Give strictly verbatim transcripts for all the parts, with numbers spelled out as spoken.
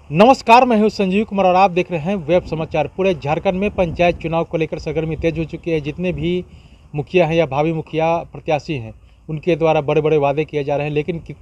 नमस्कार, मैं हूं संजीव कुमार और आप देख रहे हैं वेब समाचार। पूरे झारखंड में पंचायत चुनाव को लेकर सरगर्मी तेज हो चुकी है। जितने भी मुखिया हैं या भावी मुखिया प्रत्याशी हैं, उनके द्वारा बड़े बड़े वादे किए जा रहे हैं, लेकिन कि,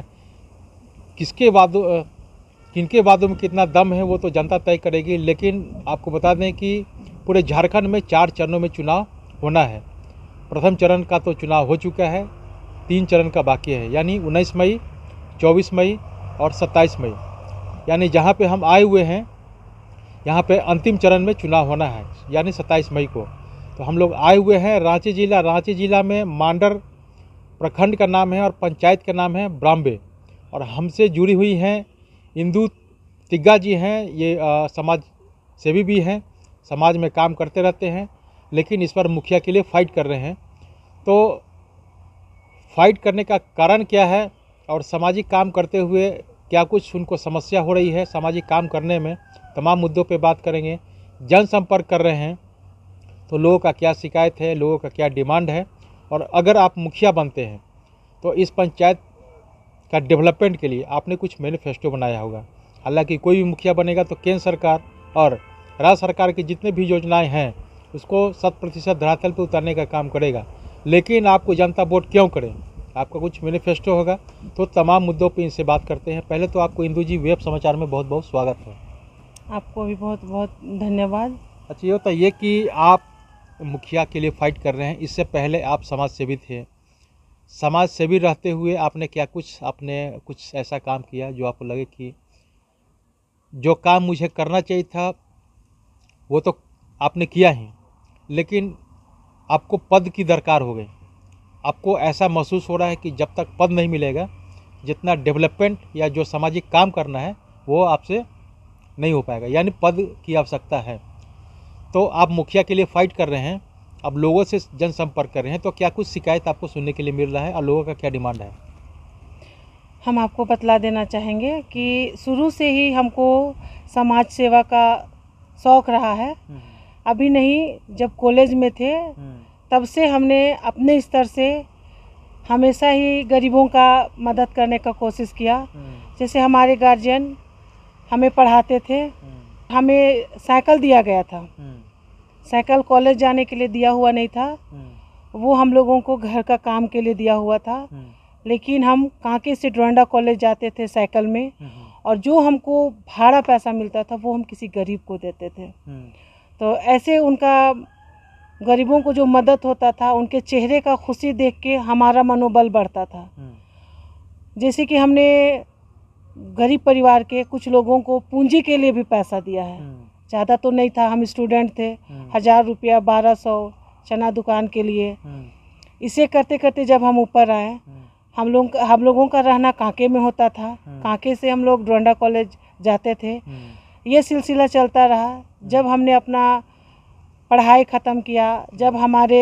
किसके वादों किनके वादों में कितना दम है वो तो जनता तय करेगी। लेकिन आपको बता दें कि पूरे झारखंड में चार चरणों में चुनाव होना है। प्रथम चरण का तो चुनाव हो चुका है, तीन चरण का बाकी है, यानी उन्नीस मई, चौबीस मई और सत्ताईस मई, यानी जहाँ पे हम आए हुए हैं यहाँ पे अंतिम चरण में चुनाव होना है, यानी सत्ताईस मई को। तो हम लोग आए हुए हैं रांची जिला। रांची जिला में मांडर प्रखंड का नाम है और पंचायत का नाम है ब्राम्बे। और हमसे जुड़ी हुई हैं इंदू तिग्गा जी हैं। ये आ, समाज सेवी भी हैं, समाज में काम करते रहते हैं, लेकिन इस बार मुखिया के लिए फ़ाइट कर रहे हैं। तो फाइट करने का कारण क्या है और सामाजिक काम करते हुए क्या कुछ उनको समस्या हो रही है सामाजिक काम करने में, तमाम मुद्दों पे बात करेंगे। जनसंपर्क कर रहे हैं तो लोगों का क्या शिकायत है, लोगों का क्या डिमांड है, और अगर आप मुखिया बनते हैं तो इस पंचायत का डेवलपमेंट के लिए आपने कुछ मैनिफेस्टो बनाया होगा। हालांकि कोई भी मुखिया बनेगा तो केंद्र सरकार और राज्य सरकार की जितने भी योजनाएं हैं उसको शत प्रतिशत धरातल पर उतारने का काम करेगा। लेकिन आपको जनता वोट क्यों करे, आपका कुछ मैनिफेस्टो होगा। तो तमाम मुद्दों पे इनसे बात करते हैं। पहले तो आपको इंदू जी वेब समाचार में बहुत बहुत स्वागत है। आपको भी बहुत बहुत धन्यवाद। अच्छा, ये बताइए कि आप मुखिया के लिए फाइट कर रहे हैं, इससे पहले आप समाज सेवी थे। समाज सेवी रहते हुए आपने क्या कुछ आपने कुछ ऐसा काम किया जो आपको लगे कि जो काम मुझे करना चाहिए था वो तो आपने किया ही, लेकिन आपको पद की दरकार हो गई? आपको ऐसा महसूस हो रहा है कि जब तक पद नहीं मिलेगा, जितना डेवलपमेंट या जो सामाजिक काम करना है वो आपसे नहीं हो पाएगा, यानी पद की आवश्यकता है। तो आप मुखिया के लिए फाइट कर रहे हैं, अब लोगों से जनसंपर्क कर रहे हैं, तो क्या कुछ शिकायत आपको सुनने के लिए मिल रहा है और लोगों का क्या डिमांड है? हम आपको बतला देना चाहेंगे कि शुरू से ही हमको समाज सेवा का शौक़ रहा है। अभी नहीं, जब कॉलेज में थे तब से हमने अपने स्तर से हमेशा ही गरीबों का मदद करने का कोशिश किया। जैसे हमारे गार्जियन हमें पढ़ाते थे, हमें साइकिल दिया गया था, साइकिल कॉलेज जाने के लिए दिया हुआ नहीं था, वो हम लोगों को घर का काम के लिए दिया हुआ था। लेकिन हम कांके से डोरंडा कॉलेज जाते थे साइकिल में, और जो हमको भाड़ा पैसा मिलता था वो हम किसी गरीब को देते थे। तो ऐसे उनका गरीबों को जो मदद होता था, उनके चेहरे का खुशी देख के हमारा मनोबल बढ़ता था। जैसे कि हमने गरीब परिवार के कुछ लोगों को पूंजी के लिए भी पैसा दिया है। ज़्यादा तो नहीं था, हम स्टूडेंट थे, हज़ार रुपया, बारह सौ चना दुकान के लिए। इसे करते करते जब हम ऊपर आए, हम लोग हम लोगों का रहना कांके में होता था। कांके से हम लोग डोरंडा कॉलेज जाते थे। ये सिलसिला चलता रहा। जब हमने अपना पढ़ाई ख़त्म किया, जब हमारे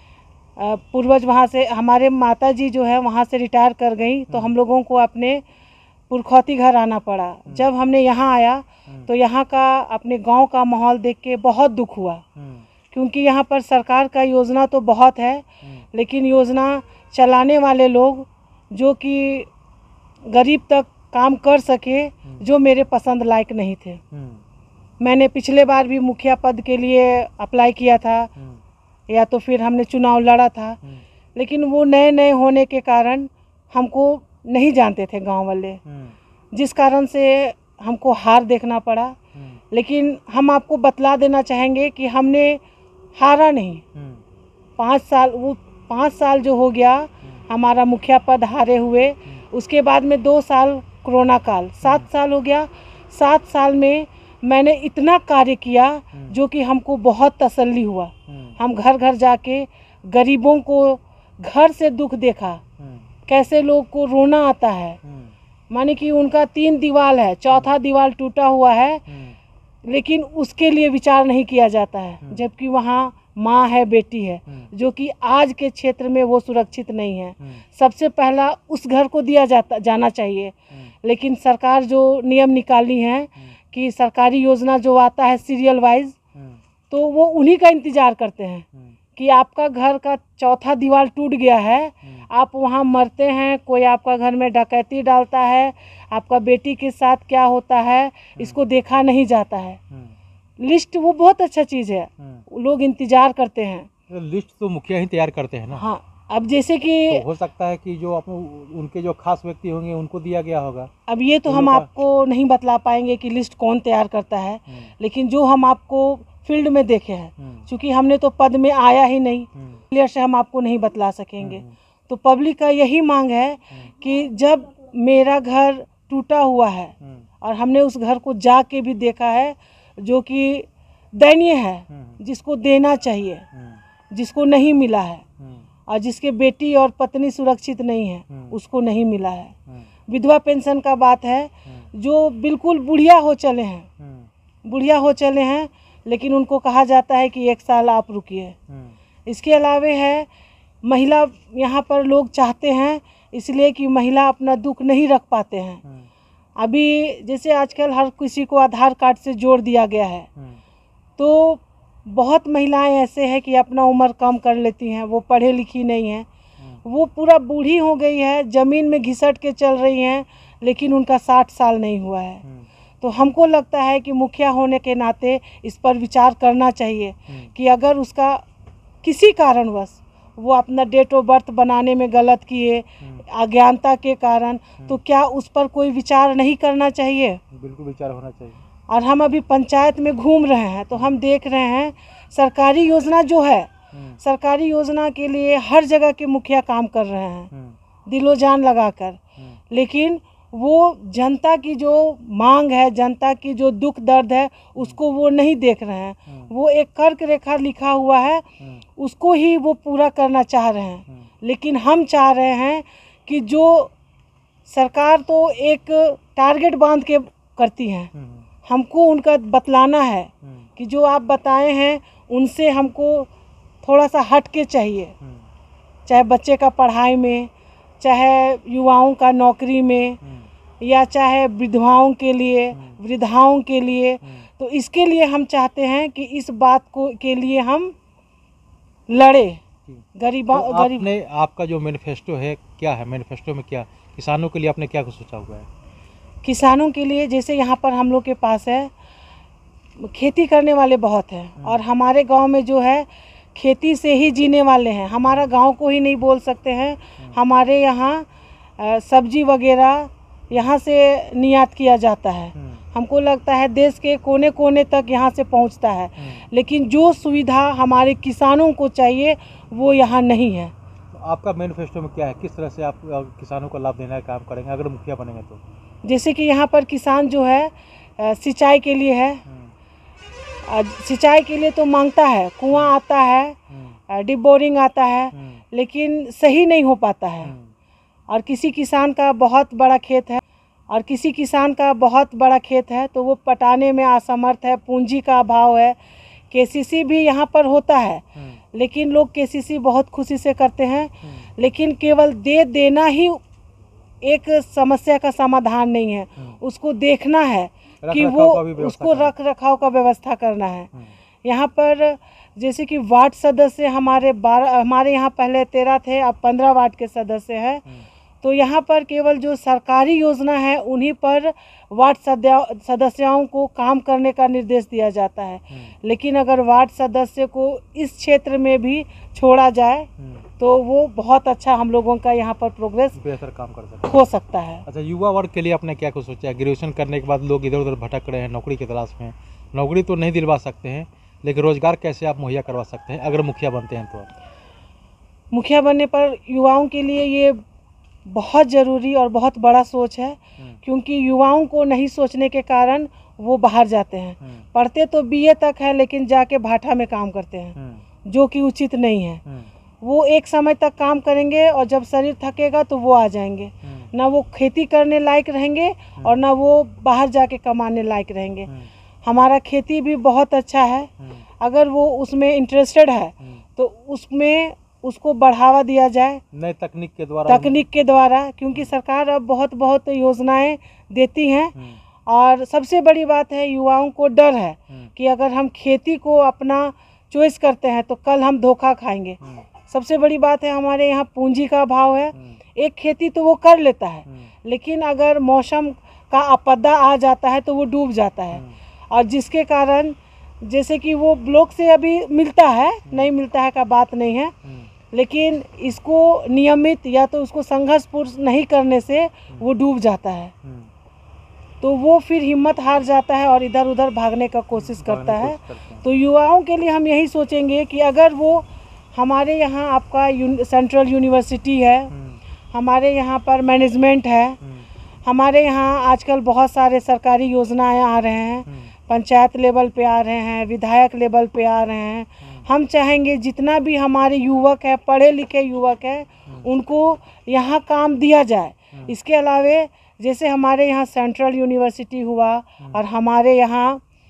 पूर्वज वहाँ से, हमारे माता जी जो है वहाँ से रिटायर कर गई, तो हम लोगों को अपने पुरखौती घर आना पड़ा। जब हमने यहाँ आया तो यहाँ का, अपने गांव का माहौल देख के बहुत दुख हुआ, क्योंकि यहाँ पर सरकार का योजना तो बहुत है, लेकिन योजना चलाने वाले लोग जो कि गरीब तक काम कर सके, जो मेरे पसंद लायक नहीं थे। मैंने पिछले बार भी मुखिया पद के लिए अप्लाई किया था, या तो फिर हमने चुनाव लड़ा था, लेकिन वो नए नए होने के कारण हमको नहीं जानते थे गांव वाले, जिस कारण से हमको हार देखना पड़ा। लेकिन हम आपको बतला देना चाहेंगे कि हमने हारा नहीं। पाँच साल वो पाँच साल जो हो गया हमारा मुखिया पद हारे हुए, उसके बाद में दो साल कोरोना काल, सात साल हो गया। सात साल में मैंने इतना कार्य किया जो कि हमको बहुत तसल्ली हुआ। हम घर घर जाके गरीबों को घर से दुख देखा, कैसे लोग को रोना आता है, माने कि उनका तीन दीवार है, चौथा दीवार टूटा हुआ है, लेकिन उसके लिए विचार नहीं किया जाता है। जबकि वहाँ माँ है, बेटी है, जो कि आज के क्षेत्र में वो सुरक्षित नहीं है। सबसे पहला उस घर को दिया जाता जाना चाहिए। लेकिन सरकार जो नियम निकाली है कि सरकारी योजना जो आता है सीरियल वाइज, तो वो उन्हीं का इंतज़ार करते हैं कि आपका घर का चौथा दीवार टूट गया है, आप वहाँ मरते हैं, कोई आपका घर में डकैती डालता है, आपका बेटी के साथ क्या होता है इसको देखा नहीं जाता है। लिस्ट वो बहुत अच्छा चीज़ है, लोग इंतजार करते हैं। लिस्ट तो मुखिया ही तैयार करते हैं ना। हाँ, अब जैसे कि तो हो सकता है कि जो आप उनके जो खास व्यक्ति होंगे उनको दिया गया होगा। अब ये तो हम आपको नहीं बतला पाएंगे कि लिस्ट कौन तैयार करता है, लेकिन जो हम आपको फील्ड में देखे हैं, क्योंकि हमने तो पद में आया ही नहीं, क्लियर से हम आपको नहीं बतला सकेंगे। तो पब्लिक का यही मांग है कि जब मेरा घर टूटा हुआ है और हमने उस घर को जाके भी देखा है जो कि दयनीय है, जिसको देना चाहिए, जिसको नहीं मिला है, और जिसके बेटी और पत्नी सुरक्षित नहीं है उसको नहीं मिला है। विधवा पेंशन का बात है, जो बिल्कुल बुढ़िया हो चले हैं, बुढ़िया हो चले हैं लेकिन उनको कहा जाता है कि एक साल आप रुकिए। इसके अलावे है महिला, यहाँ पर लोग चाहते हैं इसलिए कि महिला अपना दुख नहीं रख पाते हैं। अभी जैसे आजकल हर किसी को आधार कार्ड से जोड़ दिया गया है, तो बहुत महिलाएं ऐसे हैं कि अपना उम्र कम कर लेती हैं, वो पढ़े लिखी नहीं हैं, वो पूरा बूढ़ी हो गई है, ज़मीन में घिसट के चल रही हैं, लेकिन उनका साठ साल नहीं हुआ है। तो हमको लगता है कि मुखिया होने के नाते इस पर विचार करना चाहिए कि अगर उसका किसी कारणवश वो अपना डेट ऑफ बर्थ बनाने में गलत किए, अज्ञानता के कारण, तो क्या उस पर कोई विचार नहीं करना चाहिए? बिल्कुल विचार होना चाहिए। और हम अभी पंचायत में घूम रहे हैं तो हम देख रहे हैं सरकारी योजना जो है, सरकारी योजना के लिए हर जगह के मुखिया काम कर रहे हैं दिलो जान लगाकर, लेकिन वो जनता की जो मांग है, जनता की जो दुख दर्द है उसको वो नहीं देख रहे हैं। वो एक कर्क रेखा लिखा हुआ है उसको ही वो पूरा करना चाह रहे हैं, लेकिन हम चाह रहे हैं कि जो सरकार तो एक टारगेट बांध के करती है, हमको उनका बतलाना है कि जो आप बताए हैं उनसे हमको थोड़ा सा हट के चाहिए, चाहे बच्चे का पढ़ाई में, चाहे युवाओं का नौकरी में, या चाहे विधवाओं के लिए, वृद्धाओं के लिए। तो इसके लिए हम चाहते हैं कि इस बात को के लिए हम लड़े। गरीबों तो गरीब आपने आपका जो मैनिफेस्टो है क्या है? मैनिफेस्टो में क्या किसानों के लिए आपने क्या कुछ सोचा हुआ है? किसानों के लिए जैसे यहाँ पर हम लोग के पास है, खेती करने वाले बहुत हैं और हमारे गांव में जो है खेती से ही जीने वाले हैं। हमारा गांव को ही नहीं बोल सकते हैं, हमारे यहाँ सब्जी वगैरह यहाँ से निर्यात किया जाता है। हमको लगता है देश के कोने कोने तक यहाँ से पहुँचता है, लेकिन जो सुविधा हमारे किसानों को चाहिए वो यहाँ नहीं है। आपका मैनिफेस्टो में क्या है? किस तरह से आप किसानों को लाभ देने का काम करेंगे अगर मुखिया बनेंगे तो? जैसे कि यहाँ पर किसान जो है सिंचाई के लिए है, सिंचाई के लिए तो मांगता है, कुआं आता है, डिप बोरिंग आता है, लेकिन सही नहीं हो पाता है। और किसी किसान का बहुत बड़ा खेत है और किसी किसान का बहुत बड़ा खेत है तो वो पटाने में असमर्थ है, पूंजी का अभाव है। केसीसी भी यहाँ पर होता है, लेकिन लोग केसीसी बहुत खुशी से करते हैं, लेकिन केवल दे देना ही एक समस्या का समाधान नहीं है, उसको देखना है कि वो उसको रख रखाव का व्यवस्था करना है। यहाँ पर जैसे कि वार्ड सदस्य हमारे बारह, हमारे यहाँ पहले तेरह थे, अब पंद्रह वार्ड के सदस्य हैं। तो यहाँ पर केवल जो सरकारी योजना है उन्हीं पर वार्ड सदस्यों को काम करने का निर्देश दिया जाता है, लेकिन अगर वार्ड सदस्य को इस क्षेत्र में भी छोड़ा जाए तो वो बहुत अच्छा हम लोगों का यहाँ पर प्रोग्रेस बेहतर काम कर सकता हो सकता है। अच्छा, युवा वर्ग के लिए आपने क्या कुछ सोचा है? ग्रेजुएशन करने के बाद लोग इधर उधर भटक रहे हैं नौकरी की तलाश में। नौकरी तो नहीं दिलवा सकते हैं, लेकिन रोजगार कैसे आप मुहैया करवा सकते हैं अगर मुखिया बनते हैं तो? मुखिया बनने पर युवाओं के लिए ये बहुत ज़रूरी और बहुत बड़ा सोच है, क्योंकि युवाओं को नहीं सोचने के कारण वो बाहर जाते हैं। पढ़ते तो बीए तक है लेकिन जाके भाटा में काम करते हैं, जो कि उचित नहीं है। वो एक समय तक काम करेंगे और जब शरीर थकेगा तो वो आ जाएंगे, ना वो खेती करने लायक रहेंगे और ना वो बाहर जाके कमाने लायक रहेंगे। हमारा खेती भी बहुत अच्छा है, अगर वो उसमें इंटरेस्टेड है तो उसमें उसको बढ़ावा दिया जाए नए तकनीक के द्वारा तकनीक के द्वारा क्योंकि सरकार अब बहुत बहुत योजनाएं देती हैं। और सबसे बड़ी बात है, युवाओं को डर है कि अगर हम खेती को अपना चॉइस करते हैं तो कल हम धोखा खाएंगे। सबसे बड़ी बात है हमारे यहाँ पूंजी का अभाव है। एक खेती तो वो कर लेता है, लेकिन अगर मौसम का आपदा आ जाता है तो वो डूब जाता है, और जिसके कारण जैसे कि वो ब्लॉक से अभी मिलता है, नहीं मिलता है का बात नहीं है, लेकिन इसको नियमित या तो उसको संघर्षपूर्ण नहीं करने से वो डूब जाता है, तो वो फिर हिम्मत हार जाता है और इधर उधर भागने का कोशिश करता है। तो युवाओं के लिए हम यही सोचेंगे कि अगर वो हमारे यहाँ आपका यून, सेंट्रल यूनिवर्सिटी है, हमारे यहाँ पर मैनेजमेंट है, हमारे यहाँ आजकल बहुत सारे सरकारी योजनाएं आ रहे हैं, पंचायत लेवल पे आ रहे हैं, विधायक लेवल पे आ रहे हैं। हम चाहेंगे जितना भी हमारे युवक है, पढ़े लिखे युवक है, उनको यहाँ काम दिया जाए। इसके अलावे जैसे हमारे यहाँ सेंट्रल यूनिवर्सिटी हुआ और हमारे यहाँ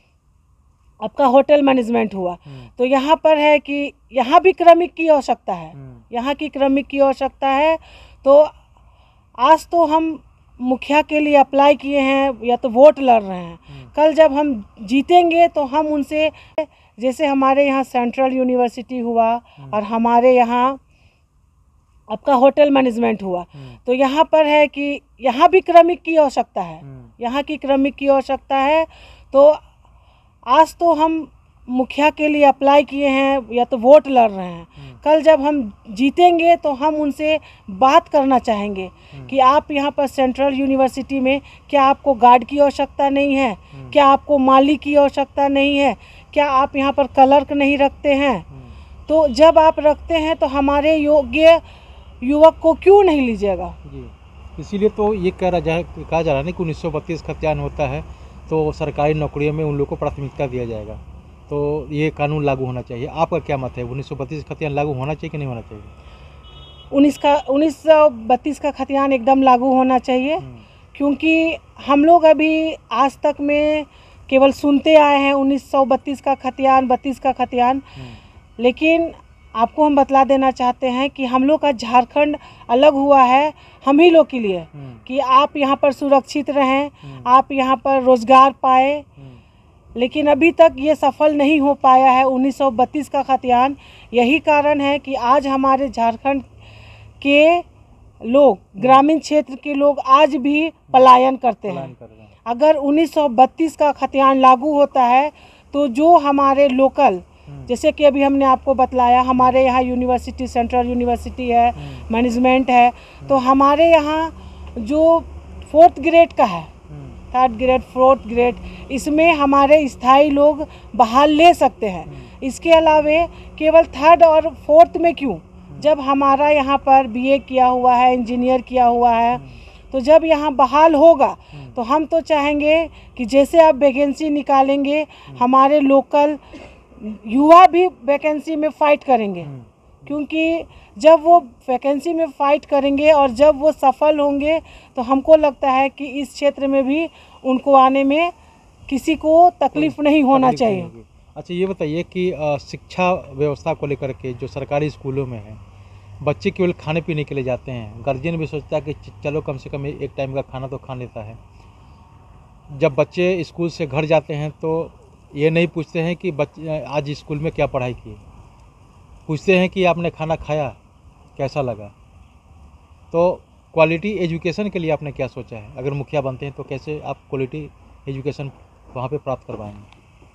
आपका होटल मैनेजमेंट हुआ, तो यहाँ पर है कि यहाँ भी क्रमिक की आवश्यकता है, यहाँ की क्रमिक की आवश्यकता है। तो आज तो हम मुखिया के लिए अप्लाई किए हैं या तो वोट लड़ रहे हैं, कल जब हम जीतेंगे तो हम उनसे, जैसे हमारे यहाँ सेंट्रल यूनिवर्सिटी हुआ और हमारे यहाँ आपका होटल मैनेजमेंट हुआ, तो यहाँ पर है कि यहाँ भी क्रमिक की आवश्यकता है, यहाँ की क्रमिक की आवश्यकता है। तो आज तो हम मुखिया के लिए अप्लाई किए हैं या तो वोट लड़ रहे हैं, कल जब हम जीतेंगे तो हम उनसे बात करना चाहेंगे कि आप यहाँ पर सेंट्रल यूनिवर्सिटी में क्या आपको गार्ड की आवश्यकता नहीं है, क्या आपको माली की आवश्यकता नहीं है, क्या आप यहाँ पर क्लर्क नहीं रखते हैं? तो जब आप रखते हैं तो हमारे योग्य युवक को क्यों नहीं लीजिएगा? जी, इसीलिए तो ये कह रहा जा कहा जा रहा है कि उन्नीस सौ बत्तीस खतियान होता है तो सरकारी नौकरियों में उन लोगों को प्राथमिकता दिया जाएगा, तो ये कानून लागू होना चाहिए। आपका क्या मत है, उन्नीस सौ बत्तीस खतियान लागू होना चाहिए कि नहीं होना चाहिए? उन्नीस का उन्नीस सौ बत्तीस का खतियान एकदम लागू होना चाहिए, क्योंकि हम लोग अभी आज तक में केवल सुनते आए हैं उन्नीस सौ बत्तीस का खतियान, बत्तीस का खतियान, लेकिन आपको हम बतला देना चाहते हैं कि हम लोग का झारखंड अलग हुआ है हम ही लोग के लिए, कि आप यहाँ पर सुरक्षित रहें, आप यहाँ पर रोजगार पाए, लेकिन अभी तक ये सफल नहीं हो पाया है उन्नीस सौ बत्तीस का खतियान। यही कारण है कि आज हमारे झारखंड के लोग, ग्रामीण क्षेत्र के लोग आज भी पलायन करते हैं। अगर उन्नीस सौ बत्तीस का खतियान लागू होता है तो जो हमारे लोकल, जैसे कि अभी हमने आपको बतलाया हमारे यहाँ यूनिवर्सिटी, सेंट्रल यूनिवर्सिटी है, मैनेजमेंट है, तो हमारे यहाँ जो फोर्थ ग्रेड का है, थर्ड ग्रेड, फोर्थ ग्रेड, इसमें हमारे स्थायी लोग बहाल ले सकते हैं। इसके अलावे केवल थर्ड और फोर्थ में क्यों, जब हमारा यहाँ पर बीए किया हुआ है, इंजीनियर किया हुआ है, तो जब यहाँ बहाल होगा तो हम तो चाहेंगे कि जैसे आप वैकेंसी निकालेंगे, हमारे लोकल युवा भी वैकेंसी में फाइट करेंगे, क्योंकि जब वो वैकेंसी में फाइट करेंगे और जब वो सफल होंगे तो हमको लगता है कि इस क्षेत्र में भी उनको आने में किसी को तकलीफ नहीं होना चाहिए। अच्छा, ये बताइए कि शिक्षा व्यवस्था को लेकर के जो सरकारी स्कूलों में है, बच्चे केवल खाने पीने के लिए जाते हैं, गार्जियन भी सोचता है कि चलो कम से कम एक टाइम का खाना तो खा लेता है। जब बच्चे स्कूल से घर जाते हैं तो ये नहीं पूछते हैं कि बच्चे आज स्कूल में क्या पढ़ाई की, पूछते हैं कि आपने खाना खाया, कैसा लगा। तो क्वालिटी एजुकेशन के लिए आपने क्या सोचा है? अगर मुखिया बनते हैं तो कैसे आप क्वालिटी एजुकेशन वहाँ पे प्राप्त करवाएंगे?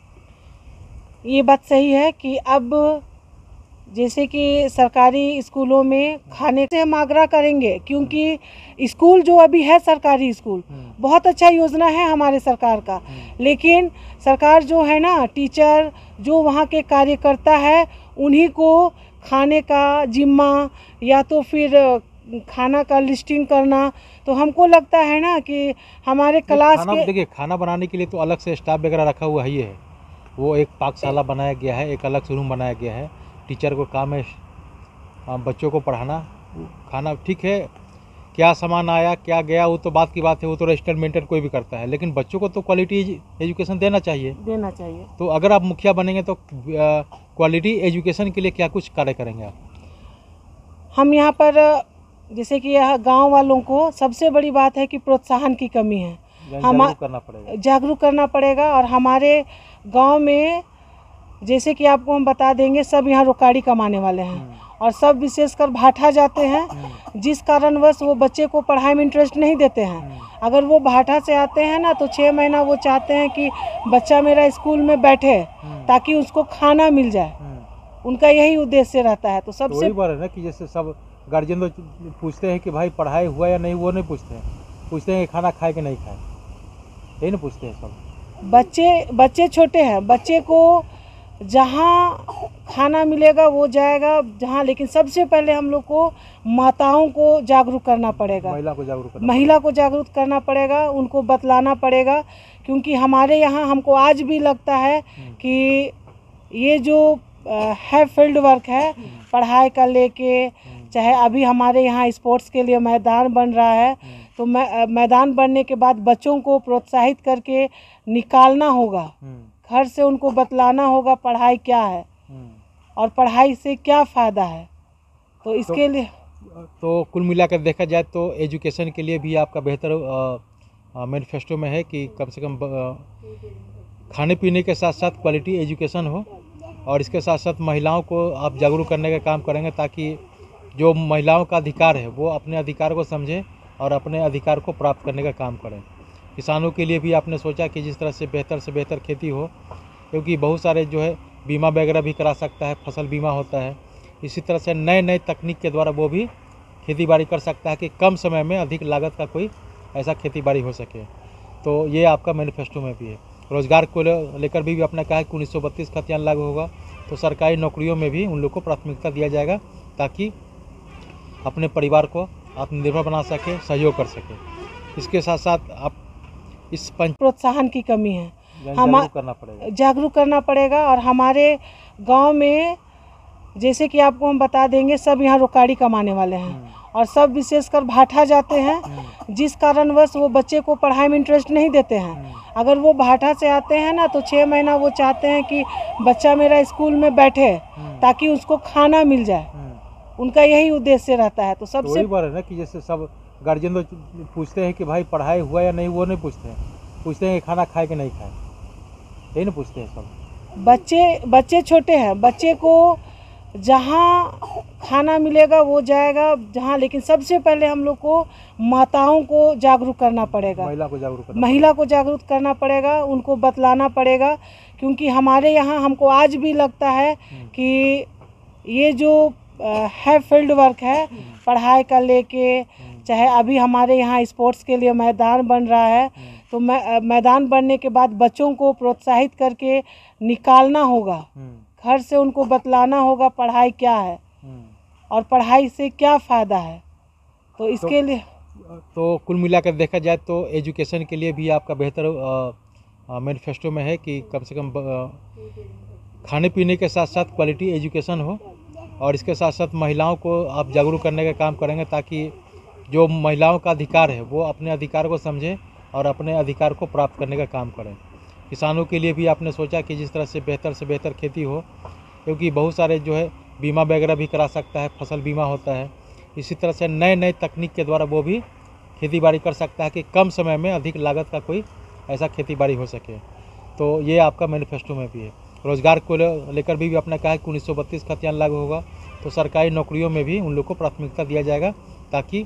ये बात सही है कि अब जैसे कि सरकारी स्कूलों में खाने से हम आग्रह करेंगे, क्योंकि स्कूल जो अभी है सरकारी स्कूल बहुत अच्छा योजना है हमारे सरकार का, लेकिन सरकार जो है ना, टीचर जो वहाँ के कार्यकर्ता है उन्हीं को खाने का जिम्मा या तो फिर खाना का लिस्टिंग करना, तो हमको लगता है ना कि हमारे क्लास के, देखिए खाना बनाने के लिए तो अलग से स्टाफ वगैरह रखा हुआ ही है, वो एक पाकशाला बनाया गया है, एक अलग से रूम बनाया गया है। टीचर को काम है बच्चों को पढ़ाना, खाना ठीक है, क्या सामान आया क्या गया वो तो बात की बात है, वो तो रजिस्टर मेंटेन कोई भी करता है, लेकिन बच्चों को तो क्वालिटी एजुकेशन देना चाहिए देना चाहिए। तो अगर आप मुखिया बनेंगे तो क्वालिटी एजुकेशन के लिए क्या कुछ कार्य करेंगे आप? हम यहाँ पर जैसे कि यह गांव वालों को सबसे बड़ी बात है कि प्रोत्साहन की कमी है, हम जागरूक करना पड़ेगा जागरूक करना पड़ेगा और हमारे गांव में जैसे कि आपको हम बता देंगे, सब यहाँ रुकाड़ी कमाने वाले हैं और सब विशेषकर भाटा जाते हैं, जिस कारणवश वो बच्चे को पढ़ाई में इंटरेस्ट नहीं देते हैं। अगर वो भाटा से आते हैं ना, तो छः महीना वो चाहते हैं कि बच्चा मेरा स्कूल में बैठे ताकि उसको खाना मिल जाए, उनका यही उद्देश्य रहता है। तो सबसे वही बात है ना कि जैसे सब गार्जियन तो पूछते हैं कि भाई पढ़ाई हुआ या नहीं, वो नहीं पूछते हैं, पूछते हैं कि खाना खाए कि नहीं खाए, यही ना पूछते हैं सब। बच्चे बच्चे छोटे हैं, बच्चे को जहाँ खाना मिलेगा वो जाएगा जहाँ, लेकिन सबसे पहले हम लोग को माताओं को जागरूक करना पड़ेगा, महिला को जागरूक करना महिला को जागरूक करना पड़ेगा, उनको बतलाना पड़ेगा। क्योंकि हमारे यहाँ हमको आज भी लगता है कि ये जो है फील्ड वर्क है पढ़ाई का लेके, चाहे अभी हमारे यहाँ स्पोर्ट्स के लिए मैदान बन रहा है, तो मैदान बनने के बाद बच्चों को प्रोत्साहित करके निकालना होगा, घर से उनको बतलाना होगा पढ़ाई क्या है और पढ़ाई से क्या फ़ायदा है। तो इसके तो, लिए तो कुल मिलाकर देखा जाए तो एजुकेशन के लिए भी आपका बेहतर मैनिफेस्टो में है कि कम से कम खाने पीने के साथ साथ क्वालिटी एजुकेशन हो, और इसके साथ साथ महिलाओं को आप जागरूक करने का काम करेंगे ताकि जो महिलाओं का अधिकार है वो अपने अधिकार को समझें और अपने अधिकार को प्राप्त करने का काम करें। किसानों के लिए भी आपने सोचा कि जिस तरह से बेहतर से बेहतर खेती हो, क्योंकि बहुत सारे जो है बीमा वगैरह भी करा सकता है, फसल बीमा होता है, इसी तरह से नए नए तकनीक के द्वारा वो भी खेती बाड़ी कर सकता है कि कम समय में अधिक लागत का कोई ऐसा खेती बाड़ी हो सके। तो ये आपका मैनिफेस्टो में भी है। रोजगार को लेकर भी, भी आपने कहा कि उन्नीस सौ बत्तीस खतियान लागू होगा, तो सरकारी नौकरियों में भी उन लोग को प्राथमिकता दिया जाएगा ताकि अपने परिवार को आत्मनिर्भर बना सके, सहयोग कर सके। इसके साथ साथ आप इस पंच प्रोत्साहन की कमी है, हम जागरूक करना पड़ेगा जागरूक करना पड़ेगा और हमारे गांव में जैसे कि आपको हम बता देंगे, सब यहाँ रुकाड़ी कमाने वाले हैं और सब विशेषकर भाटा जाते हैं, जिस कारणवश वो बच्चे को पढ़ाई में इंटरेस्ट नहीं देते हैं। अगर वो भाटा से आते हैं ना, तो छः महीना वो चाहते हैं कि बच्चा मेरा स्कूल में बैठे ताकि उसको खाना मिल जाए, उनका यही उद्देश्य रहता है। तो सबसे वही बात है ना कि जैसे सब गार्जियन तो पूछते हैं कि भाई पढ़ाई हुआ या नहीं, वो नहीं पूछते हैं, पूछते हैं कि खाना खाए कि नहीं खाए, यही ना पूछते हैं सब। बच्चे बच्चे छोटे हैं, बच्चे को जहाँ खाना मिलेगा वो जाएगा जहाँ, लेकिन सबसे पहले हम लोग को माताओं को जागरूक करना पड़ेगा, महिला को जागरूक करना महिला को जागरूक करना पड़ेगा, उनको बतलाना पड़ेगा। क्योंकि हमारे यहाँ हमको आज भी लगता है कि ये जो है फील्ड वर्क है पढ़ाई का लेके, चाहे अभी हमारे यहाँ स्पोर्ट्स के लिए मैदान बन रहा है, तो मैदान बनने के बाद बच्चों को प्रोत्साहित करके निकालना होगा, घर से उनको बतलाना होगा पढ़ाई क्या है और पढ़ाई से क्या फ़ायदा है। तो इसके तो, लिए तो कुल मिलाकर देखा जाए तो एजुकेशन के लिए भी आपका बेहतर मैनिफेस्टो में है कि कम से कम खाने पीने के साथ साथ क्वालिटी एजुकेशन हो, और इसके साथ साथ महिलाओं को आप जागरूक करने का काम करेंगे ताकि जो महिलाओं का अधिकार है वो अपने अधिकार को समझें और अपने अधिकार को प्राप्त करने का काम करें। किसानों के लिए भी आपने सोचा कि जिस तरह से बेहतर से बेहतर खेती हो, क्योंकि बहुत सारे जो है बीमा वगैरह भी करा सकता है, फसल बीमा होता है, इसी तरह से नए नए तकनीक के द्वारा वो भी खेती बाड़ी कर सकता है कि कम समय में अधिक लागत का कोई ऐसा खेती बाड़ी हो सके। तो ये आपका मैनिफेस्टो में भी है। रोजगार को लेकर भी, भी आपने कहा कि उन्नीस सौ बत्तीस खतियान लागू होगा, तो सरकारी नौकरियों में भी उन लोग को प्राथमिकता दिया जाएगा ताकि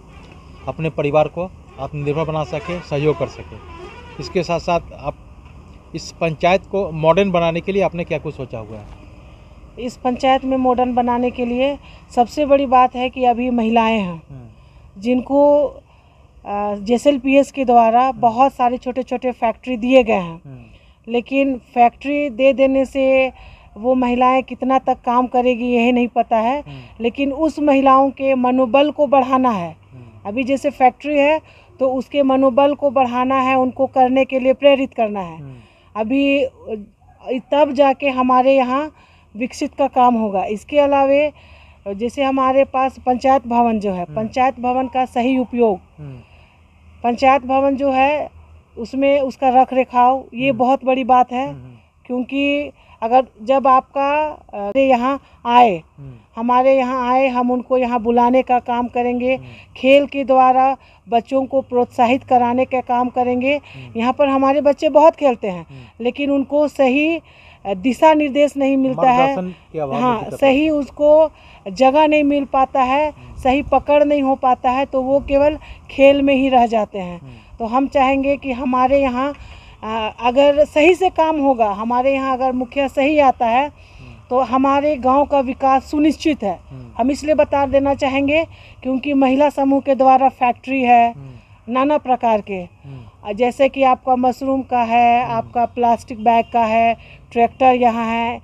अपने परिवार को आत्मनिर्भर बना सके, सहयोग कर सके। इसके साथ साथ आप इस पंचायत को मॉडर्न बनाने के लिए आपने क्या कुछ सोचा हुआ है? इस पंचायत में मॉडर्न बनाने के लिए सबसे बड़ी बात है कि अभी महिलाएं हैं जिनको जेएसएलपीएस के द्वारा बहुत सारे छोटे छोटे फैक्ट्री दिए गए हैं, लेकिन फैक्ट्री दे देने से वो महिलाएं कितना तक काम करेगी यही नहीं पता है, लेकिन उस महिलाओं के मनोबल को बढ़ाना है। अभी जैसे फैक्ट्री है तो उसके मनोबल को बढ़ाना है, उनको करने के लिए प्रेरित करना है। अभी तब जाके हमारे यहाँ विकसित का काम होगा। इसके अलावे जैसे हमारे पास पंचायत भवन जो है, पंचायत भवन का सही उपयोग, पंचायत भवन जो है उसमें उसका रख रखाव, ये बहुत बड़ी बात है। क्योंकि अगर जब आपका यहाँ आए, हमारे यहाँ आए, हम उनको यहाँ बुलाने का काम करेंगे, खेल के द्वारा बच्चों को प्रोत्साहित कराने का काम करेंगे। यहाँ पर हमारे बच्चे बहुत खेलते हैं, लेकिन उनको सही दिशा निर्देश नहीं मिलता है, मार्गदर्शन के अभाव में हाँ दिक्कत सही उसको जगह नहीं मिल पाता है, सही पकड़ नहीं हो पाता है, तो वो केवल खेल में ही रह जाते हैं। तो हम चाहेंगे कि हमारे यहाँ अगर सही से काम होगा, हमारे यहाँ अगर मुखिया सही आता है तो हमारे गांव का विकास सुनिश्चित है। हम इसलिए बता देना चाहेंगे क्योंकि महिला समूह के द्वारा फैक्ट्री है नाना प्रकार के, जैसे कि आपका मशरूम का है, आपका प्लास्टिक बैग का है, ट्रैक्टर यहाँ है,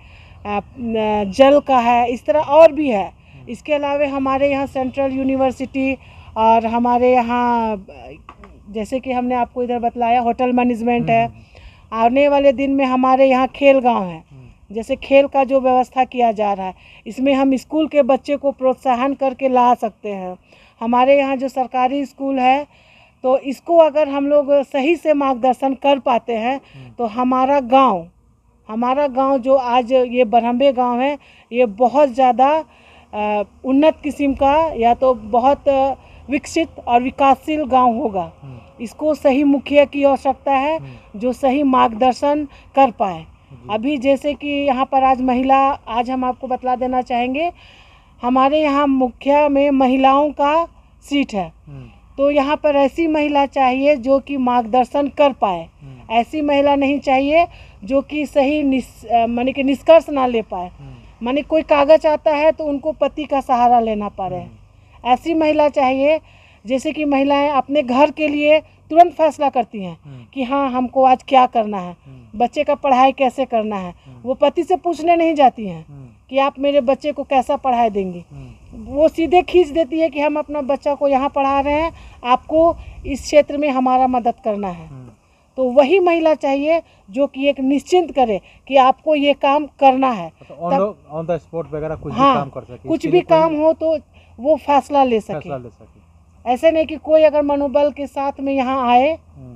जल का है, इस तरह और भी है। इसके अलावा हमारे यहाँ सेंट्रल यूनिवर्सिटी और हमारे यहाँ जैसे कि हमने आपको इधर बतलाया होटल मैनेजमेंट है। आने वाले दिन में हमारे यहाँ खेल गांव है, जैसे खेल का जो व्यवस्था किया जा रहा है, इसमें हम स्कूल के बच्चे को प्रोत्साहन करके ला सकते हैं। हमारे यहाँ जो सरकारी स्कूल है तो इसको अगर हम लोग सही से मार्गदर्शन कर पाते हैं तो हमारा गांव हमारा गांव जो आज ये बरहम्बे गांव है, ये बहुत ज़्यादा उन्नत किस्म का या तो बहुत विकसित और विकासशील गांव होगा। इसको सही मुखिया की आवश्यकता है जो सही मार्गदर्शन कर पाए। अभी जैसे कि यहाँ पर आज महिला, आज हम आपको बतला देना चाहेंगे, हमारे यहाँ मुखिया में महिलाओं का सीट है, तो यहाँ पर ऐसी महिला चाहिए जो कि मार्गदर्शन कर पाए। ऐसी महिला नहीं चाहिए जो कि सही निस माने कि निष्कर्ष ना ले पाए, माने कोई कागज आता है तो उनको पति का सहारा लेना पड़े। ऐसी महिला चाहिए जैसे कि महिलाएं अपने घर के लिए तुरंत फैसला करती हैं कि हाँ हमको आज क्या करना है, बच्चे का पढ़ाई कैसे करना है। वो पति से पूछने नहीं जाती हैं कि आप मेरे बच्चे को कैसा पढ़ाई देंगी, वो सीधे खींच देती है कि हम अपना बच्चा को यहाँ पढ़ा रहे हैं, आपको इस क्षेत्र में हमारा मदद करना है। तो वही महिला चाहिए जो कि एक निश्चिंत करे कि आपको ये काम करना है, ऑन द स्पॉट वगैरह कुछ हाँ, भी काम कर सके, कुछ भी काम हो तो वो फैसला ले सके, फैसला ले सके। ऐसे नहीं कि कोई अगर मनोबल के साथ में यहाँ आए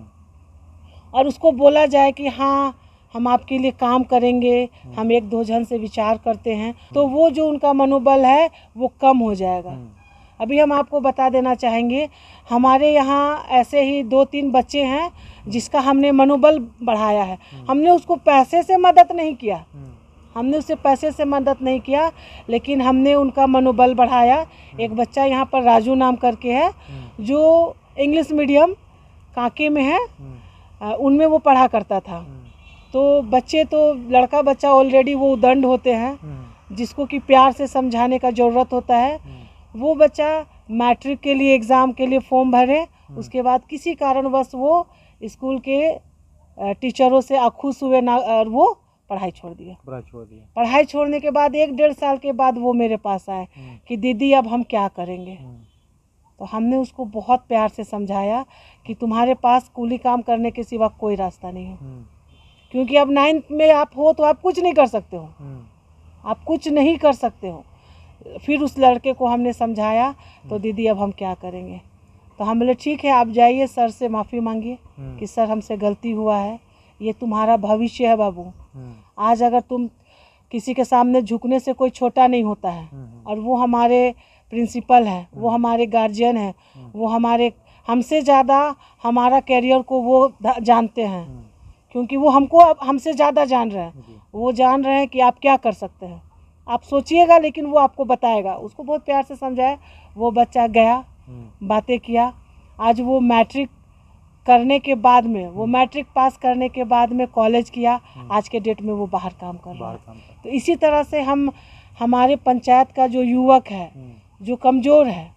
और उसको बोला जाए कि हाँ हम आपके लिए काम करेंगे, हम एक दो जन से विचार करते हैं, तो वो जो उनका मनोबल है वो कम हो जाएगा। अभी हम आपको बता देना चाहेंगे, हमारे यहाँ ऐसे ही दो तीन बच्चे हैं जिसका हमने मनोबल बढ़ाया है। हमने उसको पैसे से मदद नहीं किया, हमने उसे पैसे से मदद नहीं किया, लेकिन हमने उनका मनोबल बढ़ाया। एक बच्चा यहाँ पर राजू नाम करके है जो इंग्लिश मीडियम कांके में है, उनमें वो पढ़ा करता था। तो बच्चे तो लड़का बच्चा ऑलरेडी वो उदंड होते हैं जिसको कि प्यार से समझाने का ज़रूरत होता है। वो बच्चा मैट्रिक के लिए एग्ज़ाम के लिए फॉर्म भरे, उसके बाद किसी कारणवश वो स्कूल के टीचरों से अखुश हुए ना और वो पढ़ाई छोड़ दिया पढ़ाई छोड़ दिया पढ़ाई छोड़ने के बाद एक डेढ़ साल के बाद वो मेरे पास आए कि दीदी अब हम क्या करेंगे। तो हमने उसको बहुत प्यार से समझाया कि तुम्हारे पास कूली काम करने के सिवा कोई रास्ता नहीं है, क्योंकि अब नाइन्थ में आप हो तो आप कुछ नहीं कर सकते हो, आप कुछ नहीं कर सकते हो। फिर उस लड़के को हमने समझाया, तो दीदी अब हम क्या करेंगे। तो हम बोले ठीक है आप जाइए सर से माफ़ी मांगिए कि सर हमसे गलती हुआ है, ये तुम्हारा भविष्य है बाबू। आज अगर तुम किसी के सामने झुकने से कोई छोटा नहीं होता है, और वो हमारे प्रिंसिपल हैं, वो हमारे गार्जियन हैं, वो हमारे हमसे ज़्यादा हमारा कैरियर को वो जानते हैं, क्योंकि वो हमको अब हमसे ज़्यादा जान रहे हैं। वो जान रहे हैं कि आप क्या कर सकते हैं, आप सोचिएगा, लेकिन वो आपको बताएगा। उसको बहुत प्यार से समझाया, वो बच्चा गया, बातें किया। आज वो मैट्रिक करने के बाद में वो मैट्रिक पास करने के बाद में कॉलेज किया, आज के डेट में वो बाहर काम कर रहा है। तो इसी तरह से हम हमारे पंचायत का जो युवक है जो कमज़ोर है,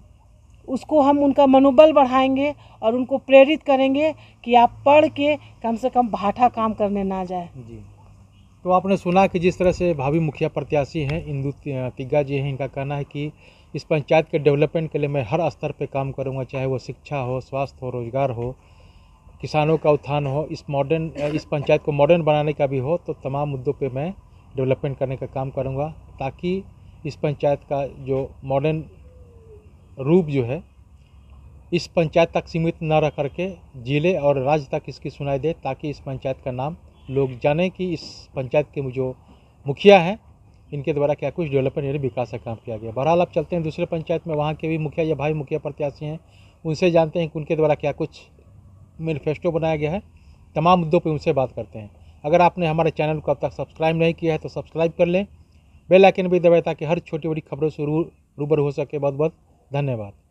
उसको हम उनका मनोबल बढ़ाएंगे और उनको प्रेरित करेंगे कि आप पढ़ के कम से कम भाटा काम करने ना जाए। जी, तो आपने सुना कि जिस तरह से भावी मुखिया प्रत्याशी हैं इंदु तिग्गा जी हैं, इनका कहना है कि इस पंचायत के डेवलपमेंट के लिए मैं हर स्तर पे काम करूंगा, चाहे वो शिक्षा हो, स्वास्थ्य हो, रोजगार हो, किसानों का उत्थान हो, इस मॉडर्न इस पंचायत को मॉडर्न बनाने का भी हो, तो तमाम मुद्दों पे मैं डेवलपमेंट करने का काम करूंगा, ताकि इस पंचायत का जो मॉडर्न रूप जो है इस पंचायत तक सीमित न रह करके जिले और राज्य तक इसकी सुनाई दे, ताकि इस पंचायत का नाम लोग जाने कि इस पंचायत के जो मुखिया हैं इनके द्वारा क्या कुछ डेवलपमेंट यानी विकास का काम किया गया। बहरहाल अब चलते हैं दूसरे पंचायत में, वहाँ के भी मुखिया या भाई मुखिया प्रत्याशी हैं, उनसे जानते हैं कि उनके द्वारा क्या कुछ मैनिफेस्टो बनाया गया है। तमाम मुद्दों पर उनसे बात करते हैं। अगर आपने हमारे चैनल को अब तक सब्सक्राइब नहीं किया है तो सब्सक्राइब कर लें, बेल आइकन भी दबाएं ताकि हर छोटी बड़ी खबरों से रू रूबरू हो सके। बहुत बहुत धन्यवाद।